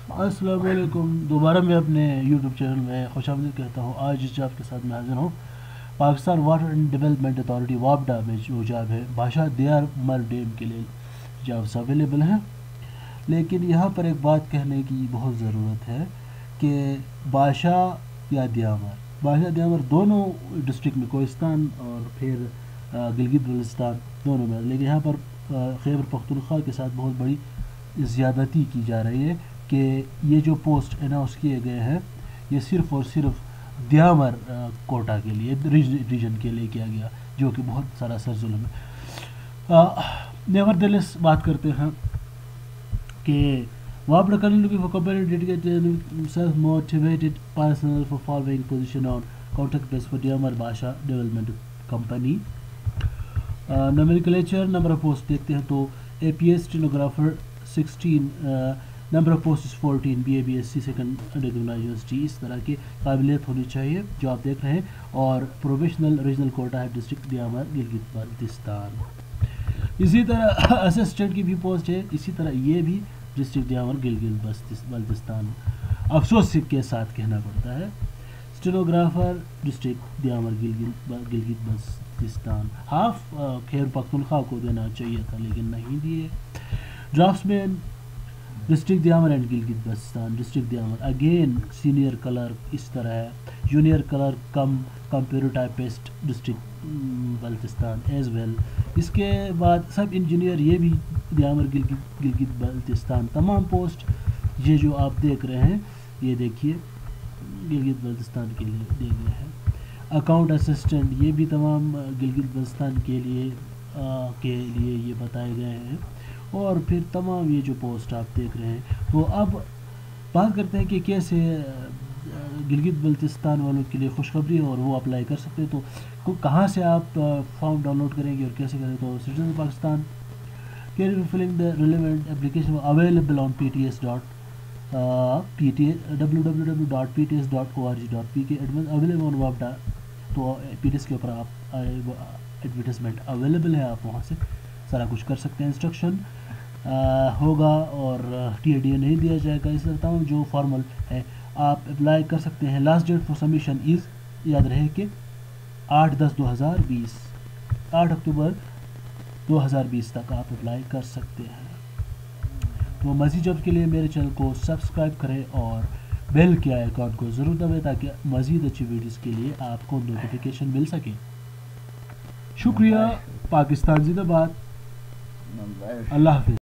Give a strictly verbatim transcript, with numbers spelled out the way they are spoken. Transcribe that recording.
السلام علیکم، دوبارہ میں اپنے یوٹیوب چینل میں خوش آمدید کہتا ہوں۔ آج اس جاب کے ساتھ میں حاضر ہوں Pakistan water and development authority وابڈا میں جو جاب ہے بھاشا دیار مر ڈیم کے لیے جابس اویلیبل ہیں، لیکن یہاں پر ایک بات کہنے کی بہت ضرورت ہے کہ بھاشا یا دیامر بھاشا دیامر دونوں ڈسٹرکٹ میں کوہستان اور پھر گلگت بلتستان دونوں میں، لیکن یہاں پر خیبر پختونخوا کے ساتھ بہت بڑی زیادتی کی جا رہی ہے کہ یہ جو پوسٹ اناؤنس کیے گئے ہیں یہ صرف اور صرف دیامر کوٹا کے لیے ریجن کے لیے کیا گیا، جو کہ بہت سارا سر ظلم ہے۔ نیور دلیس بات کرتے ہیں کہ وابڈا currently looking for company dedicated self-motivated personnel for following position on contact base for Diamer Bhasha development company. Nomenclature number of post دیکھتے ہیں تو A P S stenographer sixteen, number of post fourteen, B A B S C second recognise university, اس طرح کی قابلیت ہونی چاہیے جو آپ دیکھ رہے ہیں، اور پروفیشنل ریجنل کوٹا ہے ڈسٹرکٹ دیامر گلگت بلتستان۔ اسی طرح اسسٹنٹ کی بھی پوسٹ ہے، اسی طرح یہ بھی ڈسٹرکٹ دیامر گلگت بلتستان۔ افسوس کے ساتھ کہنا پڑتا ہے stenographer district Diamer Gilgit Gilgit Baltistan, half Khyber Pakhtunkhwa کو دینا چاہیے تھا لیکن نہیں دیے۔ Draftsman district Diamer and Gilgit Baltistan, district Diamer again senior clerk اس طرح ہے، junior clerk cum computer typist district Baltistan as well. اس کے بعد سب انجینئر یہ بھی دیامر گلگت گلگت بلتستان، تمام پوسٹ یہ جو آپ دیکھ رہے ہیں یہ دیکھیے گلگت بلتستان کے لیے دیے گئے ہیں۔ اکاؤنٹ اسسٹنٹ یہ بھی تمام گلگت بلتستان کے لیے آ, کے لیے یہ بتائے گئے ہیں، اور پھر تمام یہ جو پوسٹ آپ دیکھ رہے ہیں۔ تو اب بات کرتے ہیں کہ کیسے گلگت بلتستان والوں کے لیے خوشخبری اور وہ اپلائی کر سکتے ہیں، تو کہاں سے آپ فارم ڈاؤن لوڈ کریں گے اور کیسے کریں گے؟ تو citizen Pakistan care filling the relevant application available on P T S dot P T W W W dot P T S dot O R G dot P K available آن وابڈا، تو پی T S کے اوپر آپ advertisement available ہے، آپ وہاں سے سارا کچھ کر سکتے ہیں۔ انسٹرکشن ہوگا اور ٹی اے ڈی اے نہیں دیا جائے گا، اس طرح تمام جو فارمل ہے آپ اپلائی کر سکتے ہیں۔ Last date for submission is, یاد رہے کہ آٹھ دس دو ہزار بیس آٹھ اکتوبر دو ہزار بیس تک آپ اپلائی کر سکتے ہیں۔ تو مزید جاب کے لیے میرے چینل کو سبسکرائب کریں اور بیل کے آئیکن کو ضرور دبائیں تاکہ مزید اچھی ویڈیوز کے لیے آپ کو نوٹیفیکیشن مل سکے۔ شکریہ، پاکستان زندہ باد، اللہ حافظ۔